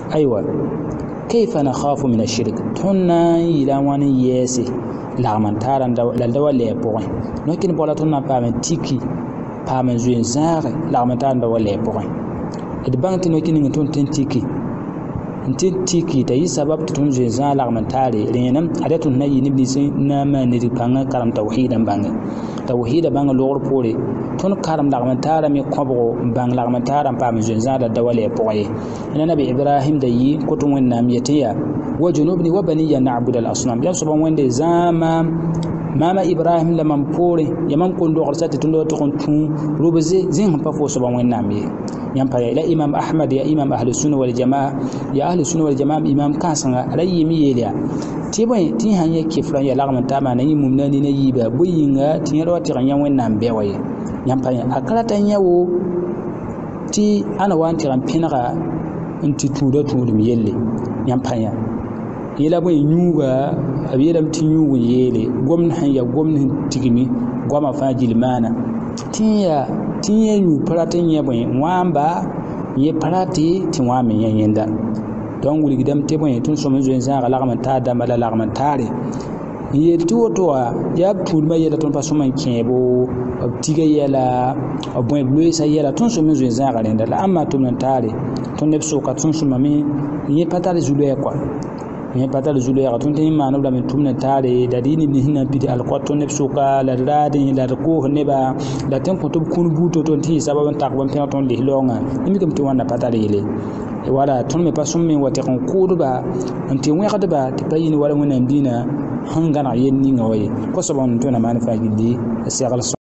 أيوة كيف نخاف من الشرك تنا إلى وان يسي لغمان تاران لدوا ليبوين لكن بولا تنا بامن تيكي بامن زوين زاري لغمان تاران دوا ليبوين إدبان تنوكي نغتون تنتيكي tiki ta yi sabab tun je za lagmantare renam adatun nayi nibni sai na ma ne panga karam tauhidan banga tauhida banga lor pore tun karam lagmantare me kobo bang lagmantare pa me za da dawale poye ina nabi ibrahim da yi kutun wannan yatiya wa junubni wa baniya na'budu al-asnam ya suban wanda zama mama ibrahim la man pore ya man ko ndo xata tun do tun rubuze zin pa fo suban wannan me ينبغي إلى إمام أحمد يا إمام أهل السنة والجماعة يا أهل السنة والجماعة إمام كاسنا رأي ميليا تبين تيهان يكفران يا لغم تاما نيم ممناني نيبا بوينغا تيرو تيغان وين نام بيوي ينبغي أكلا تنياو تي أنا وانتي غان بينغا انتي تودا تود ميلي ينبغي يلا بوي نيوغا أبيرم تنيوغا يلي قومن حيا قومن تيغمي قوما فاجي المانا tinya yu paratin ya bai wamba ye parati tin wa men yanda don wuri gidam te bai tun so mun zo yanzu ga lagman ta da mala lagman tare ye to ya tul mai yada tun faso man kebo tiga yala abun blue sai yala tun so mun zo yanzu ga renda amma tun nan tare tun ne so ka tun so mami ye patale zulu ya kwa ye patale zulu ya tun tin ma no da men tun nan tare da dini ni hinna bidi alqaton ne so ka la radin la ko ne ba da tan ko to kun buto ton ti sababan takban pen ton li longa ni kam to wanda patale ile e wala ton me pasum min wate kon kuduba anti wi khadba ti bayini wala mun dina hangana yenni ngawaye ko sabon to na manfa gidi sai